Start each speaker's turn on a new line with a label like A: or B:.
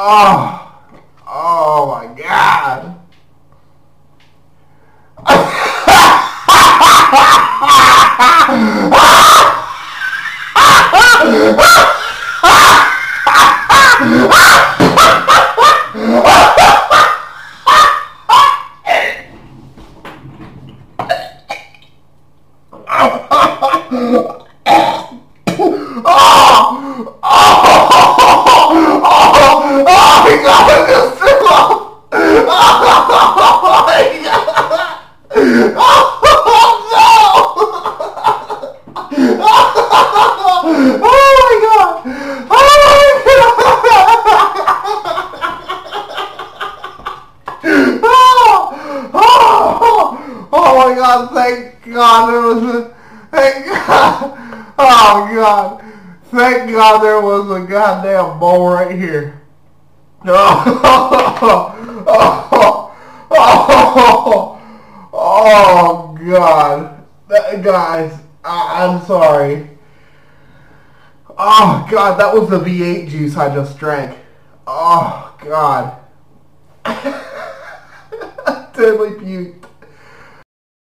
A: Oh, oh my God. Oh my God, thank God there was a, thank God, oh God, thank God there was a goddamn bowl right here. Oh, oh, oh, oh God, guys, I'm sorry. Oh God, that was the V8 juice I just drank. Oh God. Deadly puked.